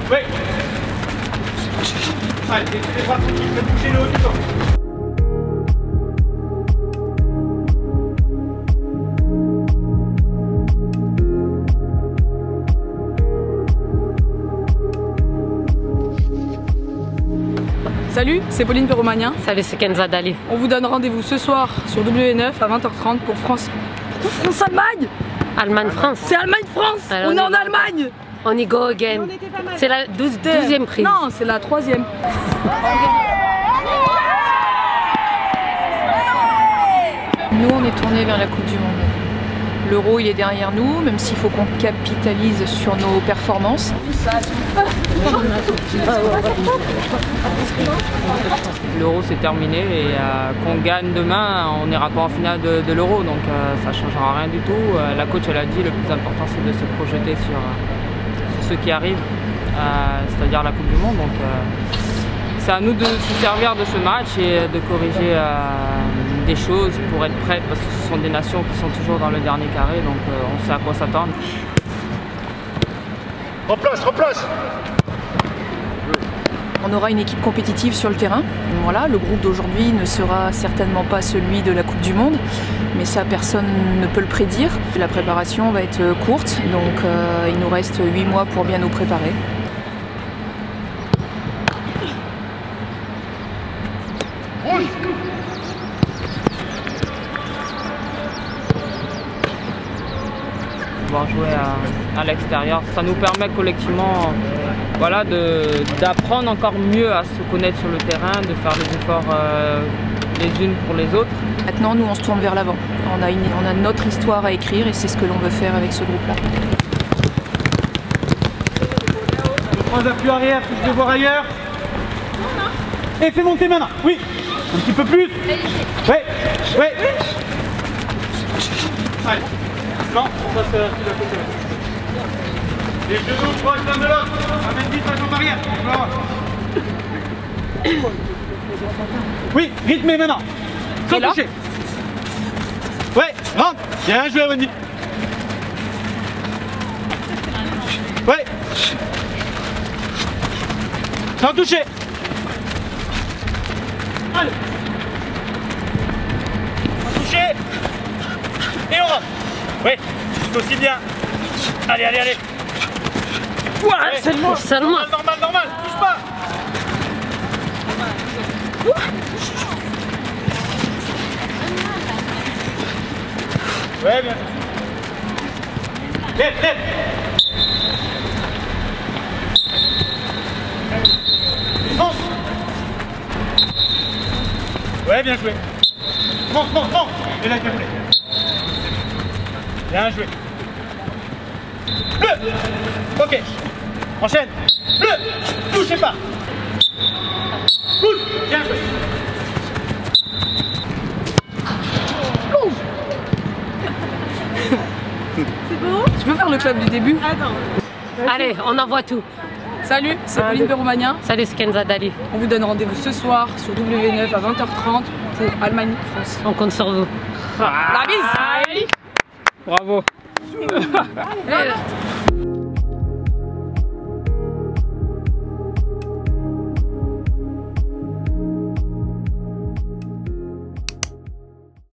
Oui. Allez, les bras tranquilles, faites bouger le haut du corps. Salut, c'est Pauline Perromagnin. Salut, c'est Kenza Dali. On vous donne rendez-vous ce soir sur W9 à 20h30 pour France. France-Allemagne. Allemagne-France. C'est Allemagne-France. On est en Allemagne. On y go again. C'est la 12e prise. Non, c'est la 3e. Nous, on est tourné vers la Coupe du Monde. L'euro, il est derrière nous, même s'il faut qu'on capitalise sur nos performances. L'euro c'est terminé et qu'on gagne demain, on n'ira pas en finale de l'euro, donc ça ne changera rien du tout. La coach elle a dit le plus important c'est de se projeter sur ce qui arrive, c'est-à-dire la Coupe du Monde. Donc c'est à nous de se servir de ce match et de corriger des choses pour être prêts, parce que ce sont des nations qui sont toujours dans le dernier carré, donc on sait à quoi s'attendre. Replace, replace. On aura une équipe compétitive sur le terrain. Voilà, le groupe d'aujourd'hui ne sera certainement pas celui de la Coupe du Monde, mais ça personne ne peut le prédire. La préparation va être courte, donc il nous reste 8 mois pour bien nous préparer. Pouvoir jouer à l'extérieur, ça nous permet collectivement voilà, d'apprendre encore mieux à se connaître sur le terrain, de faire des efforts les unes pour les autres. Maintenant, nous, on se tourne vers l'avant. On a notre histoire à écrire et c'est ce que l'on veut faire avec ce groupe-là. 3 appuis arrière, si je vais voir ailleurs. Et fais monter maintenant. Oui. Un petit peu plus. Oui. Oui. Allez. Non, on passe sur la côté. Les genoux proches l'un de l'autre. Amène vite la jambe arrière. Oui, rythmé maintenant. Sans toucher. Ouais, rentre. Bien joué, Wendy. Ouais. Sans toucher. Allez. Sans toucher. Et on rentre. Oui, c'est aussi bien. Allez, allez, allez. Ouais, seulement. Normal, touche pas. Ouais, bien. Lève. Monte. Ouais, bien joué. Monte. Et là, bien joué. Bien joué. Bleu. Ok. Enchaîne. Bleu. Touchez pas. Pousse. Bien joué. C'est bon? Je peux faire le club du début? Attends. Allez, on envoie tout. Salut, c'est Pauline Perromagnin. Salut, c'est Kenza Dali. On vous donne rendez-vous ce soir sur W9 à 20h30 pour Allemagne-France. On compte sur vous. La bise! Bravo. Allez.